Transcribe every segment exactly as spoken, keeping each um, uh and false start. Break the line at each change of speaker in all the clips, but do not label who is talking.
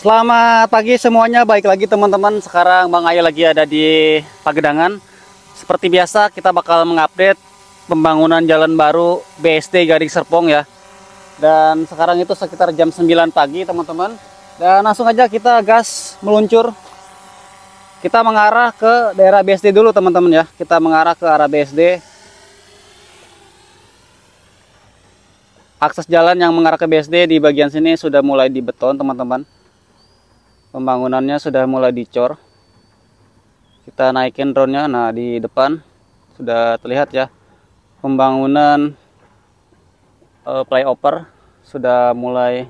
Selamat pagi semuanya, baik lagi teman-teman. Sekarang Bang Ayo lagi ada di Pagedangan. Seperti biasa kita bakal mengupdate pembangunan jalan baru B S D Gading Serpong ya. Dan sekarang itu sekitar jam sembilan pagi teman-teman. Dan langsung aja kita gas meluncur. Kita mengarah ke daerah B S D dulu teman-teman ya. Kita mengarah ke arah B S D. Akses jalan yang mengarah ke B S D di bagian sini sudah mulai dibeton teman-teman. Pembangunannya sudah mulai dicor. Kita naikin drone-nya. Nah, di depan sudah terlihat ya pembangunan uh, flyover sudah mulai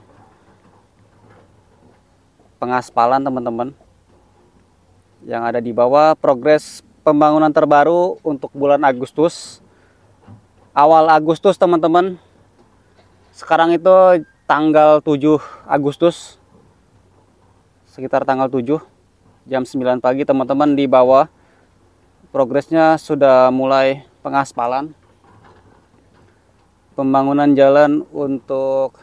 pengaspalan teman-teman. Yang ada di bawah progres pembangunan terbaru untuk bulan Agustus. Awal Agustus teman-teman. Sekarang itu tanggal tujuh Agustus. Sekitar tanggal tujuh jam sembilan pagi teman-teman. Di bawah progresnya sudah mulai pengaspalan, pembangunan jalan untuk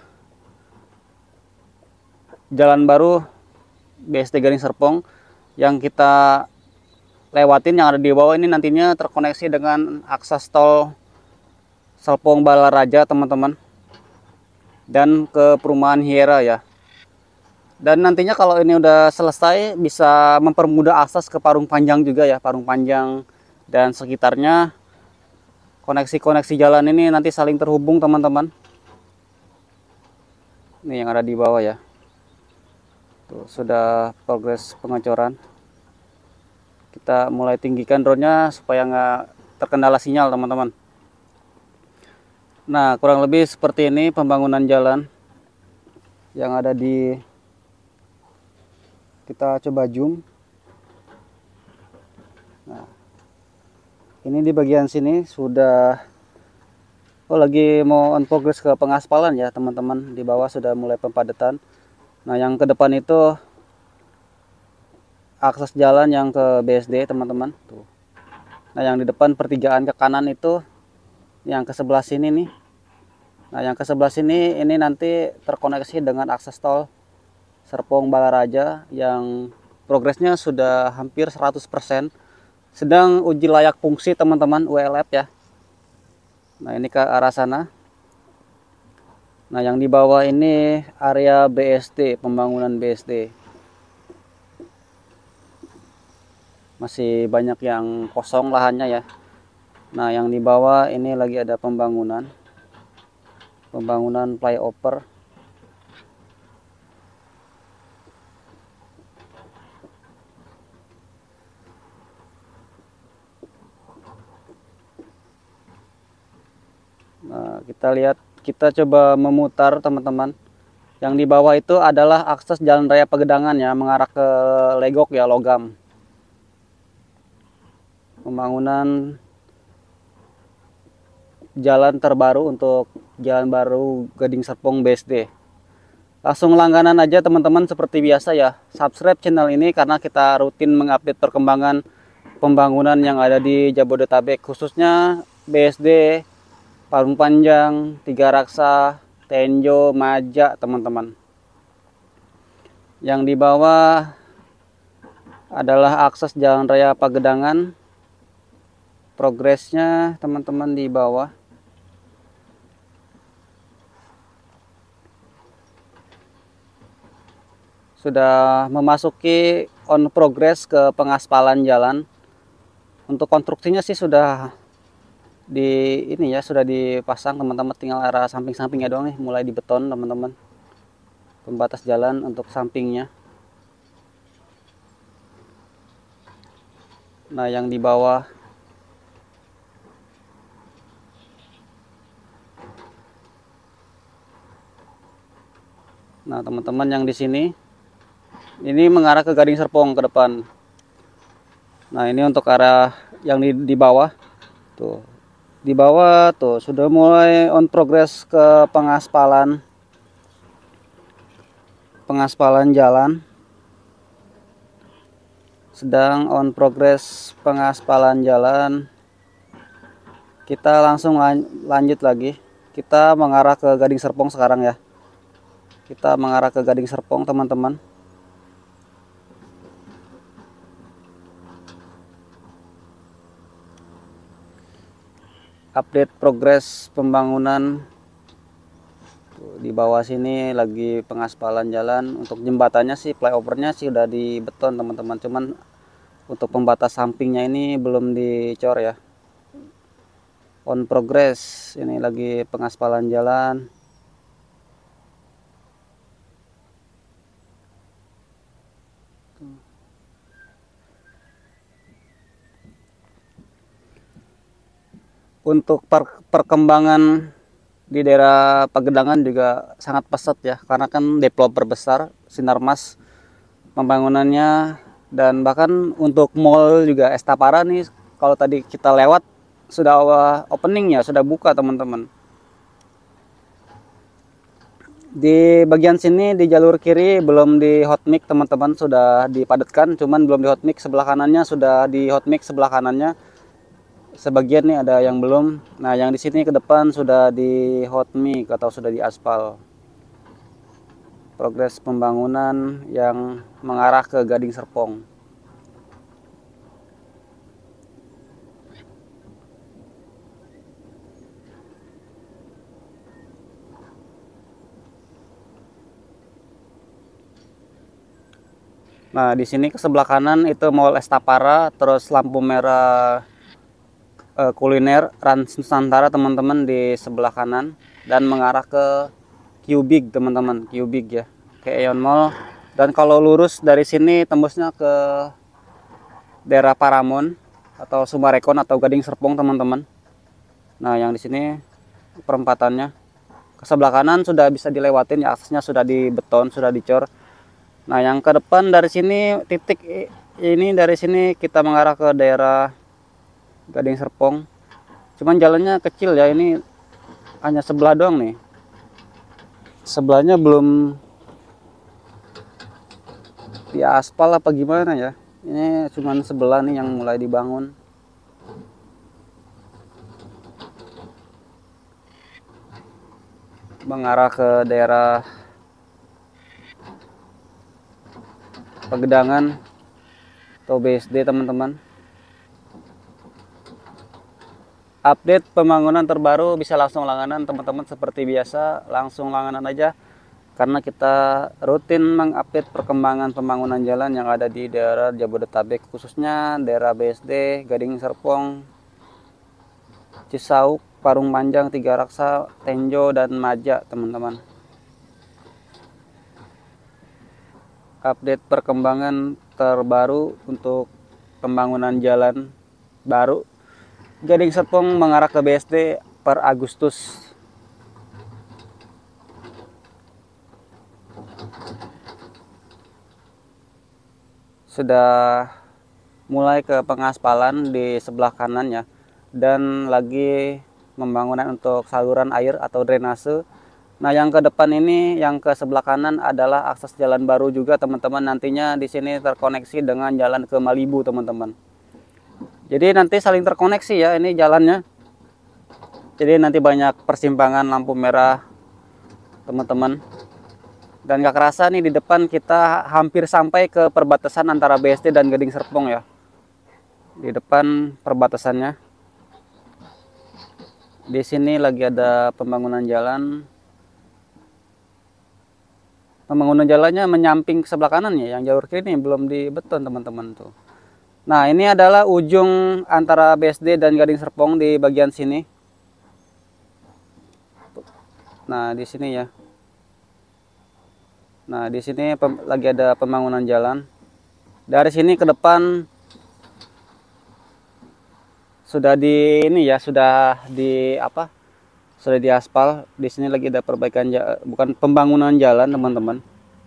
jalan baru B S D Gading Serpong yang kita lewatin, yang ada di bawah ini nantinya terkoneksi dengan akses tol Serpong Balaraja teman-teman, dan ke perumahan Hiera ya. Dan nantinya kalau ini udah selesai bisa mempermudah akses ke Parung Panjang juga ya. Parung Panjang dan sekitarnya, koneksi-koneksi jalan ini nanti saling terhubung teman-teman. Ini yang ada di bawah ya. Tuh, sudah progres pengecoran. Kita mulai tinggikan drone-nya supaya nggak terkendala sinyal teman-teman. Nah, kurang lebih seperti ini pembangunan jalan yang ada di, kita coba zoom. Nah, ini di bagian sini sudah, oh lagi mau on progress ke pengaspalan ya teman-teman. Di bawah sudah mulai pempadetan. Nah, yang ke depan itu akses jalan yang ke B S D teman-teman. Tuh. Nah, yang di depan pertigaan ke kanan itu yang ke sebelah sini nih. Nah, yang ke sebelah sini ini nanti terkoneksi dengan akses tol Serpong Balaraja yang progresnya sudah hampir seratus persen. Sedang uji layak fungsi teman-teman, U L F ya. Nah, ini ke arah sana. Nah, yang di bawah ini area B S D, pembangunan B S D. Masih banyak yang kosong lahannya ya. Nah, yang di bawah ini lagi ada pembangunan. Pembangunan flyover. Nah, kita lihat, kita coba memutar teman-teman. Yang di bawah itu adalah akses jalan raya Pagedangan ya, mengarah ke Legok ya, Logam. Pembangunan jalan terbaru untuk jalan baru Gading Serpong B S D. Langsung langganan aja teman-teman seperti biasa ya. Subscribe channel ini karena kita rutin mengupdate perkembangan pembangunan yang ada di Jabodetabek, khususnya B S D Parung Panjang, Tiga Raksa, Tenjo, Maja teman-teman. Yang di bawah adalah akses jalan raya Pagedangan. Progresnya teman-teman di bawah. Sudah memasuki on progress ke pengaspalan jalan. Untuk konstruksinya sih sudah di ini ya, sudah dipasang teman-teman, tinggal arah samping-sampingnya doang nih mulai dibeton teman-teman, pembatas jalan untuk sampingnya. Nah, yang di bawah nah teman-teman, yang di sini ini mengarah ke Gading Serpong ke depan. Nah, ini untuk arah yang di, di bawah tuh. Di bawah tuh sudah mulai on progress ke pengaspalan pengaspalan jalan. Sedang on progress pengaspalan jalan. Kita langsung lan lanjut lagi. Kita mengarah ke Gading Serpong sekarang ya. Kita mengarah ke Gading Serpong teman-teman. update progres pembangunan. Di bawah sini lagi pengaspalan jalan. Untuk jembatannya sih, flyovernya sih udah di beton teman-teman, cuman untuk pembatas sampingnya ini belum dicor ya. On progress, ini lagi pengaspalan jalan. Untuk per perkembangan di daerah Pagedangan juga sangat pesat ya, karena kan developer besar Sinarmas pembangunannya, dan bahkan untuk mall juga Estapara nih, kalau tadi kita lewat sudah opening ya, sudah buka teman-teman. Di bagian sini di jalur kiri belum di hot mix teman-teman, sudah dipadatkan, cuman belum di hot mix. Sebelah kanannya sudah di hot mix, sebelah kanannya sebagian nih ada yang belum. Nah, yang di sini ke depan sudah di hot mix atau sudah di aspal. Progres pembangunan yang mengarah ke Gading Serpong. Nah, di sini ke sebelah kanan itu Mall Estapara, terus lampu merah Uh, kuliner Rans Nusantara teman-teman di sebelah kanan, dan mengarah ke Q-Big teman-teman, Q-Big ya, ke Aeon Mall. Dan kalau lurus dari sini tembusnya ke daerah Paramount atau Sumarekon atau Gading Serpong teman-teman. Nah, yang di sini perempatannya ke sebelah kanan sudah bisa dilewatin ya, aksesnya sudah di beton, sudah dicor. Nah, yang ke depan dari sini titik ini, dari sini kita mengarah ke daerah Gading Serpong, cuman jalannya kecil ya, ini hanya sebelah doang nih, sebelahnya belum di aspal apa gimana ya, ini cuman sebelah nih yang mulai dibangun. Mengarah ke daerah Pagedangan atau B S D teman-teman. Update pembangunan terbaru bisa langsung langganan teman-teman, seperti biasa langsung langganan aja, karena kita rutin mengupdate perkembangan pembangunan jalan yang ada di daerah Jabodetabek, khususnya daerah B S D, Gading Serpong, Cisauk, Parung Panjang, Tiga Raksa, Tenjo, dan Maja teman-teman. Update perkembangan terbaru untuk pembangunan jalan baru Gading Serpong mengarah ke B S D per Agustus. Sudah mulai ke pengaspalan di sebelah kanan ya, dan lagi pembangunan untuk saluran air atau drainase. Nah, yang ke depan ini, yang ke sebelah kanan adalah akses jalan baru juga teman-teman. Nantinya di sini terkoneksi dengan jalan ke Malibu teman-teman. Jadi nanti saling terkoneksi ya ini jalannya. Jadi nanti banyak persimpangan lampu merah teman-teman. Dan gak kerasa nih di depan kita hampir sampai ke perbatasan antara B S D dan Gading Serpong ya. Di depan perbatasannya. Di sini lagi ada pembangunan jalan. Pembangunan jalannya menyamping ke sebelah kanan ya. Yang jalur kiri ini belum di beton teman-teman tuh. Nah, ini adalah ujung antara B S D dan Gading Serpong di bagian sini. Nah, di sini ya. Nah, di sini lagi ada pembangunan jalan. Dari sini ke depan sudah di ini ya, sudah di apa? Sudah di aspal. Di sini lagi ada perbaikan, bukan pembangunan jalan, teman-teman.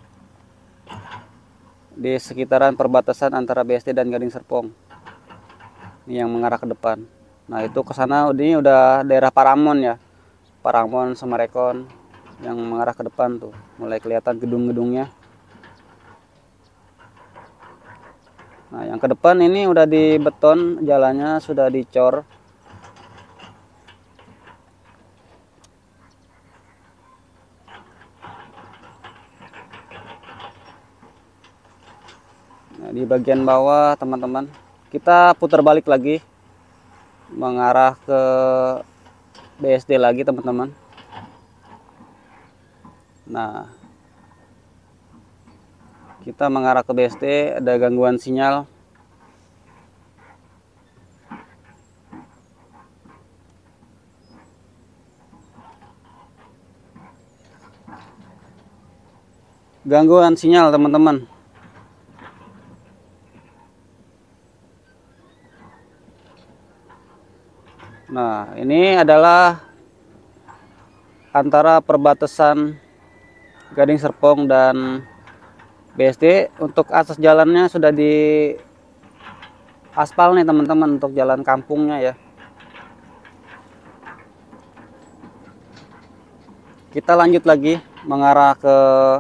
Di sekitaran perbatasan antara B S D dan Gading Serpong. Ini yang mengarah ke depan. Nah, itu ke sana ini udah daerah Paramount ya. Paramount Sumarekon yang mengarah ke depan tuh. Mulai kelihatan gedung-gedungnya. Nah, yang ke depan ini udah di beton, jalannya sudah dicor. Nah, di bagian bawah teman-teman, kita putar balik lagi mengarah ke B S D lagi teman-teman. Nah, kita mengarah ke B S D, ada gangguan sinyal. Gangguan sinyal teman-teman. Nah, ini adalah antara perbatasan Gading Serpong dan B S D. Untuk akses jalannya sudah di aspal nih teman-teman, untuk jalan kampungnya ya. Kita lanjut lagi mengarah ke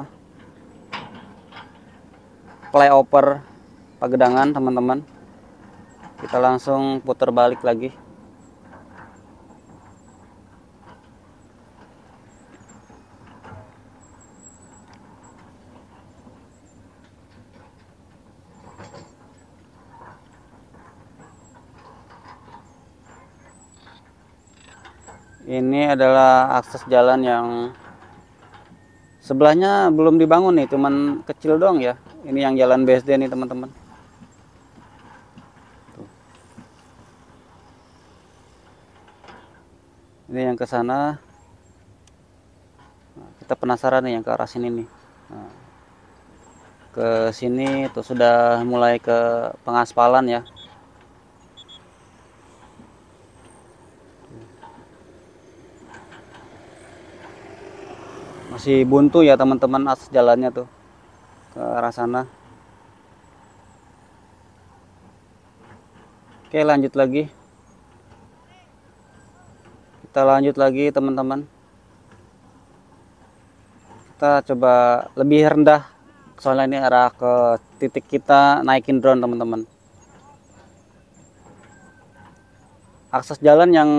flyover Pagedangan teman-teman. Kita langsung putar balik lagi. Ini adalah akses jalan yang sebelahnya belum dibangun nih, cuman kecil doang ya. Ini yang jalan B S D nih teman-teman. Ini yang ke sana. Nah, kita penasaran nih yang ke arah sini nih. Nah, ke sini tuh sudah mulai ke pengaspalan ya. Masih buntu ya teman-teman akses jalannya tuh ke arah sana. Oke, lanjut lagi. Kita lanjut lagi teman-teman. Kita coba lebih rendah, soalnya ini arah ke titik kita naikin drone teman-teman. Akses jalan yang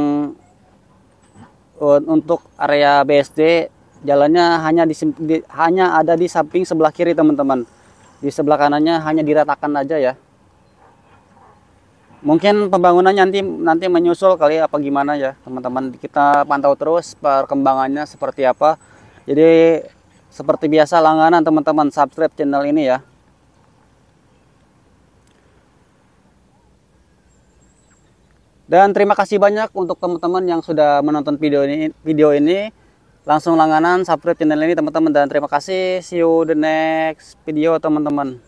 untuk area B S D, jalannya hanya di, di hanya ada di samping sebelah kiri teman-teman. Di sebelah kanannya hanya diratakan aja ya. Mungkin pembangunannya nanti nanti menyusul kali apa gimana ya teman-teman. Kita pantau terus perkembangannya seperti apa. Jadi seperti biasa langganan teman-teman subscribe channel ini ya. Dan terima kasih banyak untuk teman-teman yang sudah menonton video ini. Video ini langsung langganan subscribe channel ini teman-teman, dan terima kasih. See you the next video teman-teman.